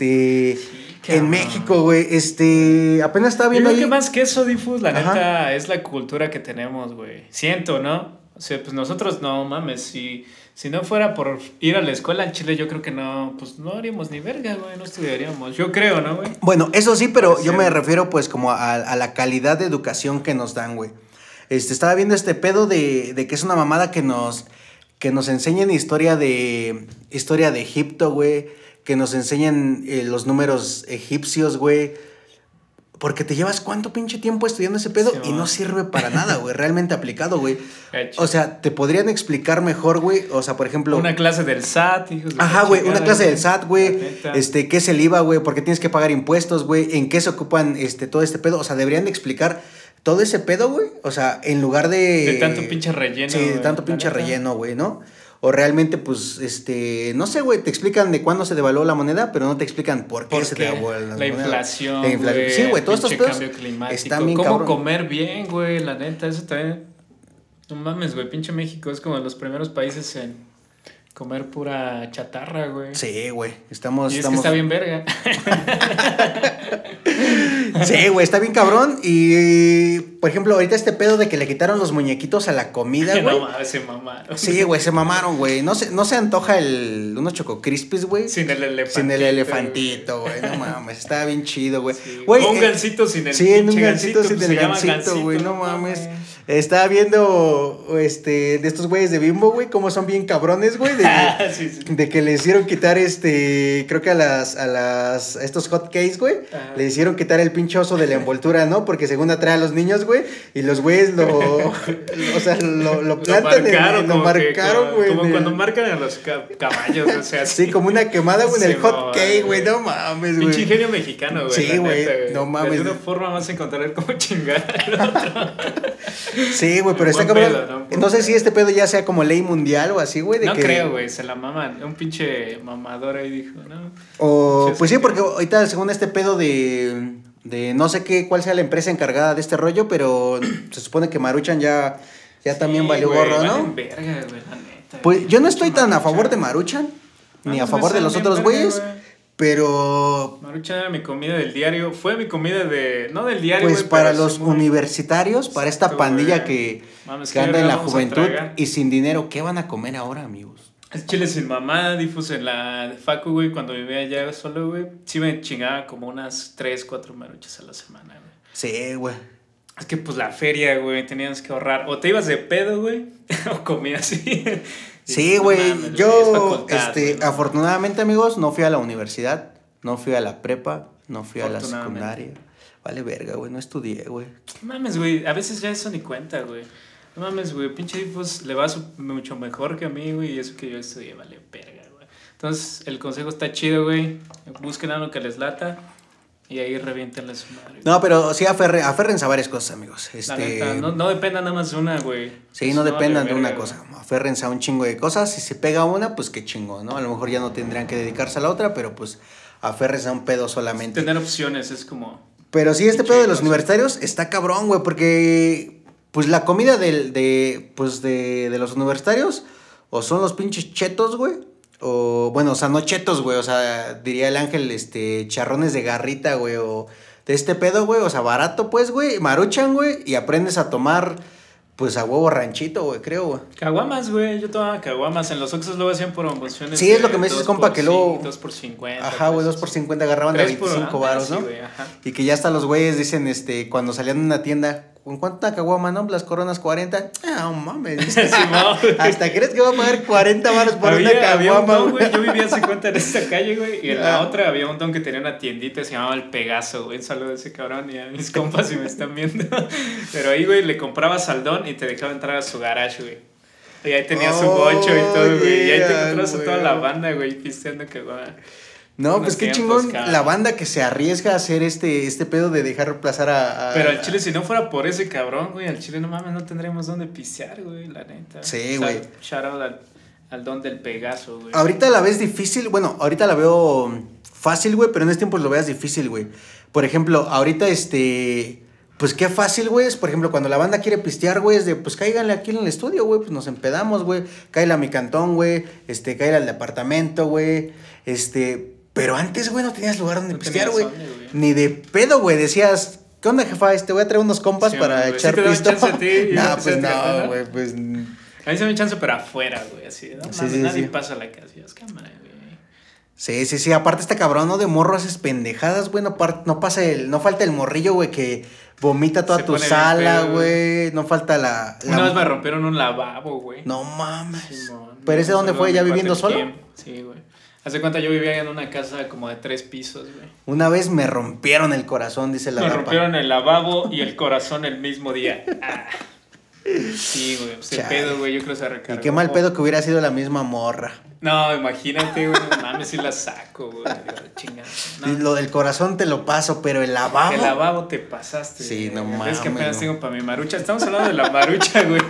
cabrón. México, güey. Apenas estaba Yo viendo creo que ahí. más que eso, Difus, la Ajá. neta, es la cultura que tenemos, güey. Siento, ¿no? O sea, pues nosotros no mames, si no fuera por ir a la escuela en Chile, yo creo que no, pues no haríamos ni verga, güey, no estudiaríamos. Yo creo, ¿no, güey? Bueno, eso sí, pero Puede yo ser. me refiero pues como a la calidad de educación que nos dan, güey. Estaba viendo este pedo de que es una mamada que nos enseñan historia de Egipto, güey. Que nos enseñan los números egipcios, güey. Porque te llevas cuánto pinche tiempo estudiando ese pedo Sí, y no man. sirve para nada, güey. Realmente aplicado, güey. Gacho. O sea, te podrían explicar mejor, güey. O sea, por ejemplo... Una clase del SAT, hijos de Ajá, la güey, chingada, una clase del SAT, La güey. neta. ¿Qué es el IVA, güey? ¿Por qué tienes que pagar impuestos, güey? ¿En qué se ocupan todo este pedo? O sea, deberían de explicar todo ese pedo, güey. O sea, en lugar de... De tanto pinche relleno, Sí, de güey, tanto la pinche neta. relleno, güey, ¿no? O realmente, pues, no sé, güey, te explican de cuándo se devaluó la moneda, pero no te explican por qué se Porque devaluó la la moneda. inflación, La inflación. güey, Sí, güey, todos estos pinche pedos cambio climático, están bien cómo cabrón. comer bien, güey, la neta, eso también. No mames, güey, pinche México es como de los primeros países en comer pura chatarra, güey. Sí, güey, Y es que está bien verga. Sí, güey, está bien cabrón. Y, por ejemplo, ahorita este pedo de que le quitaron los muñequitos a la comida, güey. No mames, se mamaron. Sí, güey, se mamaron, güey. No se antoja unos Choco Crispies, güey. Sin el elefantito. Sin el elefantito, güey. No mames, está bien chido, güey. Sí. Güey, Un gansito sin el sí, en un pinche gansito sin pues, el se llama gansito, güey. No no mames. Estaba viendo de estos güeyes de Bimbo, güey, cómo son bien cabrones, güey. Sí, sí. De que le hicieron quitar creo que a estos hot cakes, güey, Ajá. le hicieron quitar el pinche oso de la envoltura, ¿no? Porque según atrae a los niños, güey, y los güeyes lo plantan, lo marcaron, güey. Como cuando marcan a los caballos, o sea. Sí, como una quemada, güey, en el Sí, hot no, cake, güey, no mames, güey. Pinche ingenio mexicano, güey. Sí, la güey, neta, no mames. De alguna forma vas a encontrar cómo chingar al otro. Sí, güey, pero está Buen cabrón. pedo, ¿no? No sé si este pedo ya sea como ley mundial o así, güey. No creo, güey, se la maman. Un pinche mamador ahí dijo, ¿no? O, Pinches pues sí, que- porque ahorita según este pedo de no sé cuál sea la empresa encargada de este rollo, pero se supone que Maruchan ya también Sí, valió güey, gorro, valen ¿no? verga, güey, la neta. Pues yo no estoy Pinche tan a favor de Maruchan. Maruchan, ni a Mames, favor de me los salen otros verga, güeyes, güey. pero Maruchan era mi comida del diario. Fue mi comida de. No del diario, pues güey, para pero los sí muy- universitarios, para esta Exacto, pandilla güey. que Mames, que ¿qué anda en la verga vamos a juventud tragar? y sin dinero, ¿qué van a comer ahora, amigos? Es chile sin mamá, difus en la de Facu, güey, cuando vivía allá solo, güey. Sí me chingaba como unas 3, 4 maruchas a la semana, güey. Sí, güey. Es que pues la feria, güey, tenías que ahorrar. O te ibas de pedo, güey, o comías así. Sí, No güey. mames, es Yo, facultad, güey, no. afortunadamente, amigos, no fui a la universidad, no fui a la prepa, no fui a la Afortunadamente. secundaria. vale verga, güey, no estudié, güey. No mames, güey, a veces ya eso ni cuenta, güey. No mames, güey, pinche pues le va mucho mejor que a mí, güey, y eso que yo estudié, vale verga, güey. Entonces, el consejo está chido, güey. Busquen algo que les lata y ahí reviéntenle su madre. No, pero sí aférrense a varias cosas, amigos. La neta, no dependa nada más de una, güey. Sí, no dependan de una cosa. Aférrense a un chingo de cosas. Si se pega una, pues qué chingo, ¿no? A lo mejor ya no tendrían que dedicarse a la otra, pero pues aférrense a un pedo solamente. Tener opciones es como... Pero sí, este pedo de los universitarios está cabrón, güey, porque pues la comida de los universitarios o son los pinches chetos, güey, o bueno, o sea, no chetos, güey, o sea, diría el Ángel, charrones de garrita, güey, o de este pedo, güey, o sea, barato, pues, güey, maruchan, güey, y aprendes a tomar, pues, a huevo ranchito, güey, creo, güey. Caguamas, güey, yo tomaba caguamas, en los Oxxos luego hacían promociones. Sí, es lo que me dices, compa, que luego... 2 por 50. Ajá, güey, 2 por 50 agarraban de 25 varos, ¿no? Sí, güey, ajá. Y que ya hasta los güeyes dicen, cuando salían de una tienda... ¿En cuánto una caguama, no? Las coronas 40. Ah, no mames. Hasta crees que va a pagar 40 baros por una caguama, güey. Yo vivía hace cuenta en esta calle, güey. Y en la otra había un don que tenía una tiendita, se llamaba El Pegaso, güey. Un saludo a ese cabrón y a mis compas si me están viendo. Pero ahí, güey, le comprabas al don y te dejaba entrar a su garage, güey. Y ahí tenía su bocho y todo, güey. Y ahí te encontrabas a toda la banda, güey, pisteando caguama. No, pues qué chingón la banda que se arriesga a hacer este pedo de dejar pasar a... Pero al chile, si no fuera por ese cabrón, güey, al chile no mames, no tendríamos dónde pisear, güey, la neta. Sí, güey. Shout out al don del Pegaso, güey. Ahorita la ves difícil, bueno, ahorita la veo fácil, güey, pero en este tiempo lo veas difícil, güey. Por ejemplo, ahorita pues qué fácil, güey, es, por ejemplo, cuando la banda quiere pistear, güey, es de, pues cáiganle aquí en el estudio, güey, pues nos empedamos, güey, cáiganle a mi cantón, güey, cáiganle al departamento, güey, pero antes, güey, no tenías lugar donde pistear, güey. Ni de pedo, güey. Decías, ¿qué onda, jefa? Voy a traer unos compas sí, para echar pisto. No, pues no, güey, pues... A mí se me chance, pero afuera, güey, así. No sí, mames, nadie pasa a la casa. Es cámara, güey. Sí. Aparte este cabrón, ¿no? De morro haces pendejadas, güey. No falta el morrillo, güey, que vomita toda tu sala, güey. No falta la... Una vez me rompieron un lavabo, güey. No mames. Simón. ¿Pero ese dónde fue? ¿Ya viviendo solo? Sí, güey. Hace cuenta yo vivía en una casa como de 3 pisos, güey. Una vez me rompieron el corazón, dice la Me rompieron el lavabo y el corazón el mismo día. Ah. Sí, güey, pues el pedo, güey, yo creo que se recargó. Y qué mal pedo que hubiera sido la misma morra. No, imagínate, güey, no mames, si la saco, güey, chingada. No. Lo del corazón te lo paso, pero el lavabo... El lavabo te pasaste. Sí, güey. no mames. Es que apenas tengo para mi marucha. Estamos hablando de la marucha, güey.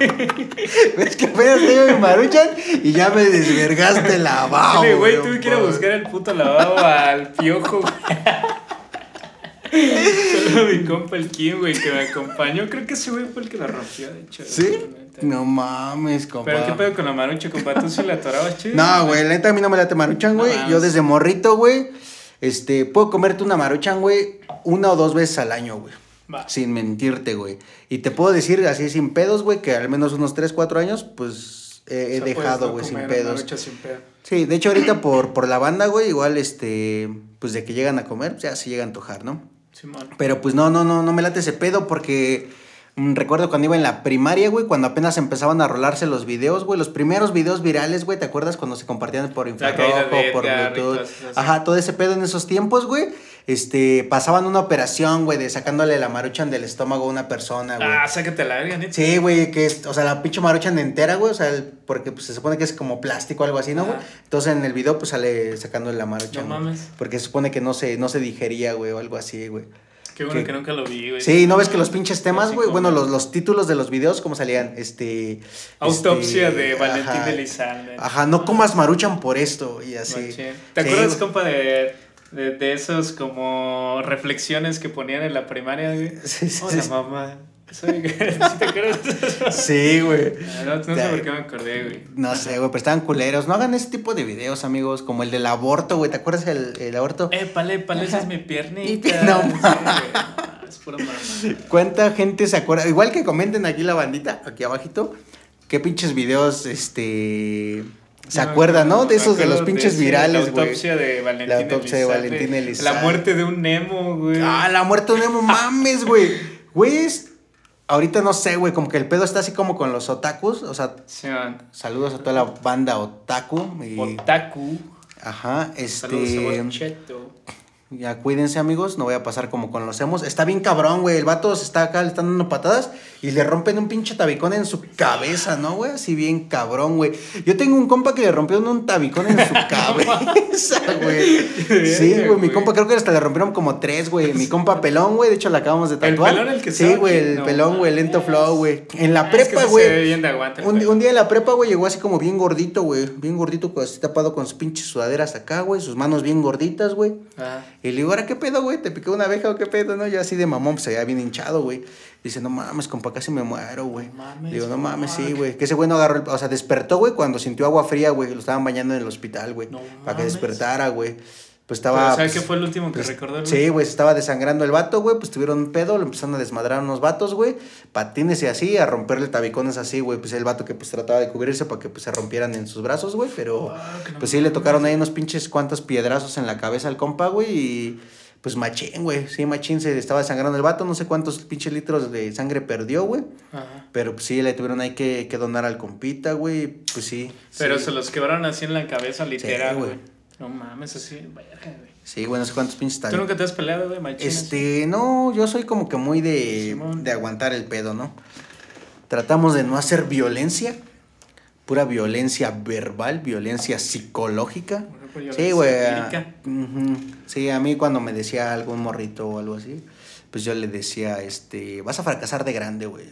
Es que apenas tengo mi marucha y ya me desvergaste el lavabo. Sí, güey, tuve que ir a buscar el puto lavabo al Piojo, güey. Solo mi compa el Kim, güey, que me acompañó. Creo que ese güey fue el que la rompió, de hecho. ¿Sí? No mames, compa. ¿Pero qué pedo con la marucha, compa? ¿Tú sí la atorabas, chido? No, güey, la neta a mí no me late maruchan, güey. No, yo desde morrito, güey, puedo comerte una maruchan, güey, 1 o 2 veces al año, güey. Va. Sin mentirte, güey. Y te puedo decir así sin pedos, güey, que al menos unos 3, 4 años, pues he dejado, güey, sin pedos. Sin pedo. Sí, de hecho ahorita por la banda, güey, igual, pues de que llegan a comer, pues ya se llega a antojar, ¿no? Sí, man. Pero pues no me late ese pedo porque recuerdo cuando iba en la primaria, güey, cuando apenas empezaban a rolarse los videos, güey, los primeros videos virales, güey, ¿te acuerdas cuando se compartían por infrarrojo, por Bluetooth? Ajá, todo ese pedo en esos tiempos, güey. Pasaban una operación, güey, de sacándole la maruchan del estómago a una persona, güey. Ah, sácate la verga, neta. Sí, güey, o sea, la pinche maruchan entera, güey, o sea, porque pues, se supone que es como plástico o algo así, ¿no, güey? Entonces en el video, pues sale sacándole la maruchan. No mames. Porque se supone que no se digería, güey, o algo así, güey. Qué bueno que nunca lo vi, güey. Sí, ¿no ves que los pinches temas, güey? Bueno, los títulos de los videos, ¿cómo salían? Autopsia de Valentín Elizalde. Ajá, no comas maruchan por esto y así. ¿Te acuerdas, compa, de esos como reflexiones que ponían en la primaria, güey? Sí. Hola, mamá. ¿Sí te acuerdas? Sí, güey. No sé por qué me acordé, güey. No sé, güey, pero estaban culeros. No hagan ese tipo de videos, amigos, como el del aborto, güey. ¿Te acuerdas el aborto? Épale, esa es mi piernita. No, es pura mamá. ¿Cuánta gente se acuerda? Igual que comenten aquí la bandita, aquí abajito, qué pinches videos, se acuerdan, ¿no? De esos de los pinches virales, güey. La autopsia de Valentín Elizalde. La muerte de un Nemo, güey. Ah, la muerte de un Nemo, mames, güey. Güey, ahorita no sé, güey, como que el pedo está así como con los otakus, o sea, sí, saludos a toda la banda otaku. Otaku. Ajá, Saludos a Cheto. Ya cuídense, amigos, no voy a pasar como con los emos. Está bien cabrón, güey, el vato se está acá, le están dando patadas y le rompen un pinche tabicón en su cabeza, ¿no, güey? Así bien cabrón, güey. Yo tengo un compa que le rompió un tabicón en su cabeza, güey. Sí, güey, mi compa creo que hasta le rompieron como 3, güey. Mi compa pelón, güey, de hecho la acabamos de tatuar. ¿El pelón el que sí, güey, el no, pelón, güey, lento flow, güey. En la prepa, es que güey. se ve bien de aguante, Un día en la prepa, güey, llegó así como bien gordito, güey. Bien gordito, así tapado con sus pinches sudaderas acá, güey. Sus manos bien gorditas, güey. Ajá. Y le digo, ¿ahora qué pedo, güey? ¿Te picó una abeja o qué pedo, no? Yo así de mamón, pues allá bien hinchado, güey. Dice, no mames, compa, casi me muero, güey. Digo, no mames, sí, güey. Que ese güey no agarró, o sea, despertó, güey, cuando sintió agua fría, güey. Lo estaban bañando en el hospital, güey. No para que mames. despertara, güey. Pues estaba... ¿Sabes qué fue el último que recordó? Güey? Sí, güey, se estaba desangrando el vato, güey. Pues tuvieron un pedo, lo empezaron a desmadrar unos vatos, güey. Patines y así, a romperle tabicones así, güey. Pues el vato que pues trataba de cubrirse para que pues se rompieran en sus brazos, güey. Pero pues sí, le tocaron ahí unos pinches cuantos piedrazos en la cabeza al compa, güey. Y pues machín, güey. Sí, machín, se estaba desangrando el vato. No sé cuántos pinches litros de sangre perdió, güey. Ajá. Pero pues sí, le tuvieron ahí que donar al compita, güey. Pues sí. Pero sí. se los quebraron así en la cabeza, literal, Sí, güey. güey. No mames, así, vaya, güey. Sí, güey, no sé cuántos pinches ¿Tú nunca te has peleado, güey, machín? No, yo soy como que muy Simón. de aguantar el pedo, ¿no? Tratamos de no hacer violencia, pura violencia verbal, violencia psicológica. Sí, güey. Sí, a mí cuando me decía algún morrito o algo así, pues yo le decía, vas a fracasar de grande, güey.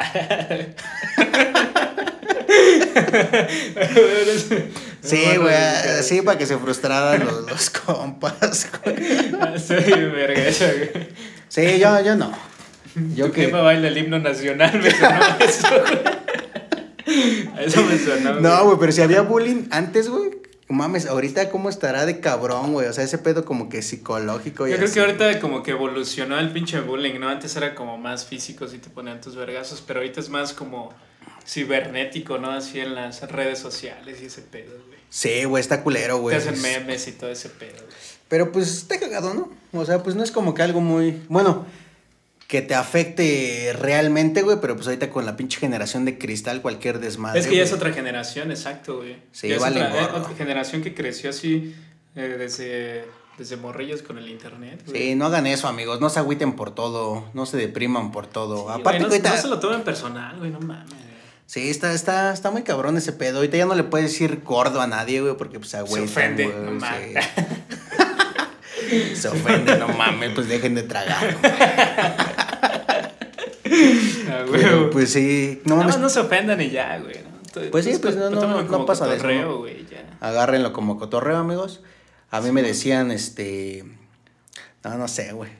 Sí, güey, sí, para que se frustraran los compas, güey. Sí, verga, esa, güey. Sí, yo no. Yo que me baila el himno nacional, me sonó eso, güey. A eso me sonó, güey. No, güey, pero si había bullying antes, güey. Mames, ahorita cómo estará de cabrón, güey. O sea, ese pedo como que psicológico. Yo creo así. que ahorita como que evolucionó el pinche bullying, ¿no? Antes era como más físico, si te ponían tus vergazos, pero ahorita es más como cibernético, ¿no? Así en las redes sociales y ese pedo, güey. Sí, güey, está culero, güey. Te hacen memes y todo ese pedo, güey. Pero pues está cagado, ¿no? O sea, pues no es como que algo muy... Bueno, que te afecte realmente, güey, pero pues ahorita con la pinche generación de cristal, cualquier desmadre. Es que ya es güey. otra generación, exacto, güey. Sí, ya vale es gorro. otra generación que creció así desde morrillos con el internet, güey. Sí, no hagan eso, amigos. No se agüiten por todo. No se depriman por todo. Sí, Aparte, güey, que ahorita... no se lo tomen personal, güey, no mames. Sí, está muy cabrón ese pedo. Ahorita ya no le puedes decir gordo a nadie, güey, porque pues agüitan, Se ofende, güey, no mames. sí. Se ofende, no mames, pues dejen de tragar, güey. Ah, güey. Pero, pues sí, no mames. No se ofendan y ya, güey. ¿No? Pues sí, pues no pasa de eso, cotorreo, ¿no? güey, ya. Agárrenlo como cotorreo, amigos. A mí me decían, no sé, güey.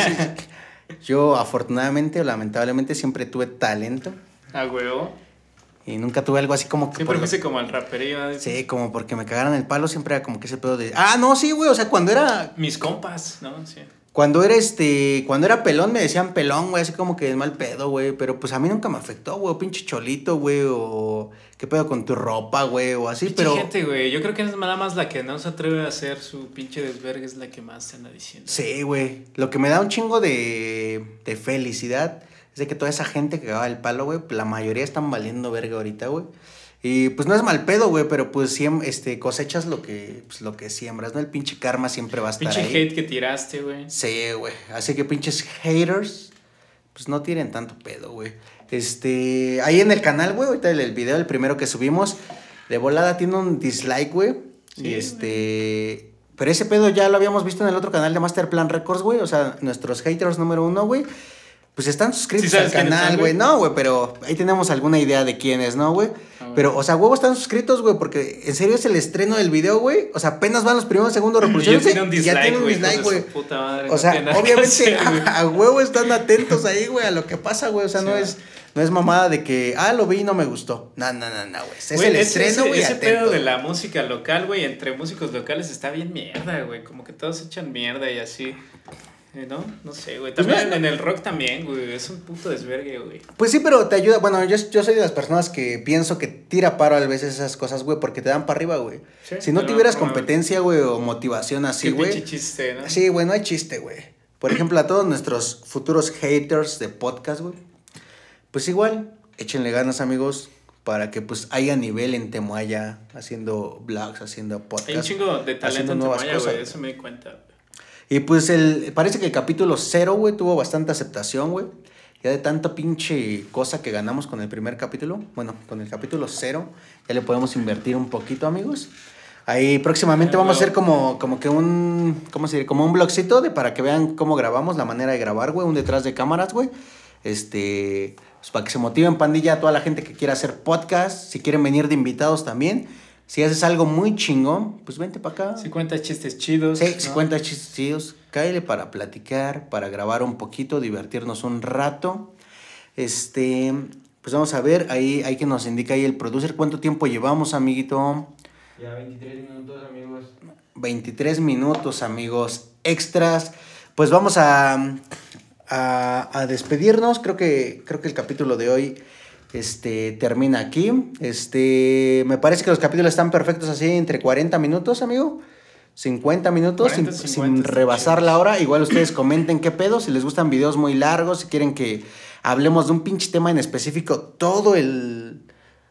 Yo afortunadamente o lamentablemente siempre tuve talento. Ah, güey. Y nunca tuve algo así como que... Siempre fuiste como el raperío. ¿no? Sí, como porque me cagaran el palo, siempre era como que ese pedo de... Ah, no, sí, güey, o sea, cuando era... Mis compas, ¿no? Sí. Cuando era pelón me decían pelón, güey, así como que es mal pedo, güey, pero pues a mí nunca me afectó, güey, pinche cholito, güey, o qué pedo con tu ropa, güey, o así, Pinche pero... gente, güey, yo creo que es nada más la que no se atreve a hacer su pinche desvergue es la que más te anda diciendo. Sí, güey, lo que me da un chingo de felicidad es de que toda esa gente que cagaba el palo, güey, la mayoría están valiendo verga ahorita, güey. Y pues no es mal pedo, güey, pero pues cosechas lo que siembras, ¿no? El pinche karma siempre va a estar Pinche ahí. hate que tiraste, güey. Sí, güey. Así que pinches haters, pues no tiren tanto pedo, güey. Ahí en el canal, güey, ahorita el video, el primero que subimos, de volada tiene un dislike, güey. Sí, Y pero ese pedo ya lo habíamos visto en el otro canal de Masterplan Records, güey. O sea, nuestros haters número 1, güey. Pues están suscritos ¿Sí al sabes quiénes canal, son, güey. güey? No, güey, pero ahí tenemos alguna idea de quiénes, ¿no, güey? bueno. Pero, o sea, huevos están suscritos, güey, porque en serio es el estreno del video, güey. O sea, apenas van los primeros segundos reproducciones. Y Ya tiene un dislike, güey. Puta madre, O no sea, tiene nada que obviamente hacer, güey. a huevo están atentos ahí, güey, a lo que pasa, güey. O sea, Sí, no es mamada de que, lo vi y no me gustó. No, güey. Es Güey, el estreno, güey, ese atento. pedo de la música local, güey, entre músicos locales está bien mierda, güey. Como que todos echan mierda y así. ¿No? No sé, güey. Pues También no. en el rock también, güey. Es un puto desvergue, güey. Pues sí, pero te ayuda. Bueno, yo soy de las personas que pienso que tira paro a veces esas cosas, güey, porque te dan para arriba, güey. Sí, Si no pero tuvieras no, competencia, güey, o motivación así, Qué güey. pinche chiste, ¿no? Sí, güey, no hay chiste, güey. Por ejemplo, a todos nuestros futuros haters de podcast, güey. Pues igual, échenle ganas, amigos, para que pues haya nivel en Temoaya, haciendo vlogs, haciendo podcasts. Hay un chingo de talento haciendo en nuevas Temoaya, cosas. güey. Eso me di cuenta. Y pues parece que el capítulo 0, güey, tuvo bastante aceptación, güey. Ya de tanta pinche cosa que ganamos con el primer capítulo, bueno, con el capítulo 0, ya le podemos invertir un poquito, amigos. Ahí próximamente vamos a hacer como que un, ¿cómo se dice? Como un blogcito para que vean cómo grabamos, la manera de grabar, güey, un detrás de cámaras, güey. Pues para que se motiven, pandilla, a toda la gente que quiera hacer podcast, si quieren venir de invitados también. Si haces algo muy chingón, pues vente para acá. Si cuentas chistes chidos. Sí, ¿no? si cuentas chistes chidos, cáele para platicar, para grabar un poquito, divertirnos un rato. Pues vamos a ver, ahí que nos indica ahí el producer, ¿cuánto tiempo llevamos, amiguito? Ya 23 minutos, amigos. 23 minutos, amigos, extras. Pues vamos a despedirnos. Creo que el capítulo de hoy termina aquí. Me parece que los capítulos están perfectos así, entre 40 minutos, amigo. 50 minutos, 40, sin 50, rebasar la hora. Igual ustedes comenten qué pedo, si les gustan videos muy largos, si quieren que hablemos de un pinche tema en específico todo el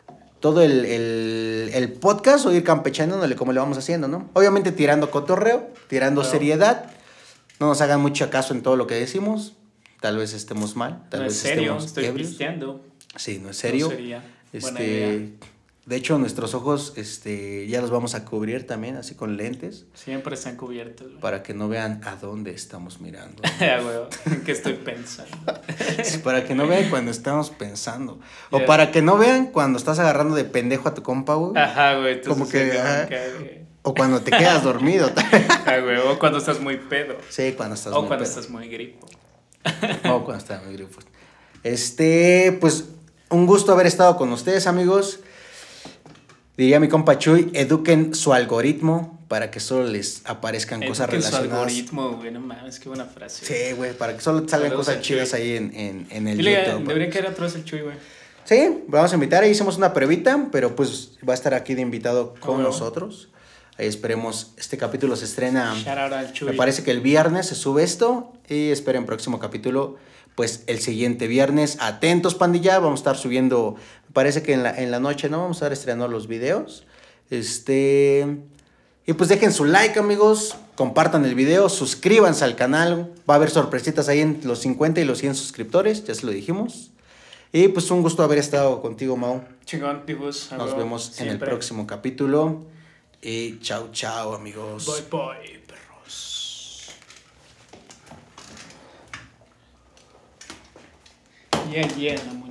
podcast, o ir campechanándole como le vamos haciendo, ¿no? Obviamente tirando cotorreo, tirando seriedad. No nos hagan mucho caso en todo lo que decimos. Tal vez estemos mal, tal vez serio, estemos estoy ebrios. pisteando. Sí, no es serio. No sería buena idea. De hecho, nuestros ojos ya los vamos a cubrir también, así con lentes, Siempre están cubiertos. Güey. para que no vean a dónde estamos mirando. Güey, ¿qué estoy pensando? Sí, para que no vean cuando estamos pensando. O Yeah. para que no vean cuando estás agarrando de pendejo a tu compa, güey. Ajá, güey. Como que, ajá. güey. O cuando te quedas dormido. Ajá, güey. O cuando estás muy pedo. Sí, cuando estás O muy cuando pedo. estás muy gripo. O cuando estás muy grifo. Pues, un gusto haber estado con ustedes, amigos. Diría mi compa Chuy, eduquen su algoritmo para que solo les aparezcan cosas Eduquen su relacionadas. algoritmo, güey. No mames, qué buena frase. Sí, güey, para que solo salgan Saludos cosas al chidas Chuy. ahí en el Dile, YouTube. debería caer atrás el Chuy, güey. Sí, vamos a invitar, ahí hicimos una previta, pero pues va a estar aquí de invitado con bueno. nosotros. Ahí esperemos, este capítulo se estrena, Shout out al Chuy. me parece que el viernes se sube esto, y esperen próximo capítulo, pues el siguiente viernes. Atentos, pandilla, vamos a estar subiendo, me parece que en la noche, ¿no? Vamos a estar estrenando los videos. Y pues dejen su like, amigos, compartan el video, suscríbanse al canal, va a haber sorpresitas ahí en los 50 y los 100 suscriptores, ya se lo dijimos. Y pues un gusto haber estado contigo, Mau. Chingón, pibos. Nos vemos en el próximo capítulo. Y chao, chao, amigos. Bye, bye, perros. Yeah, yeah,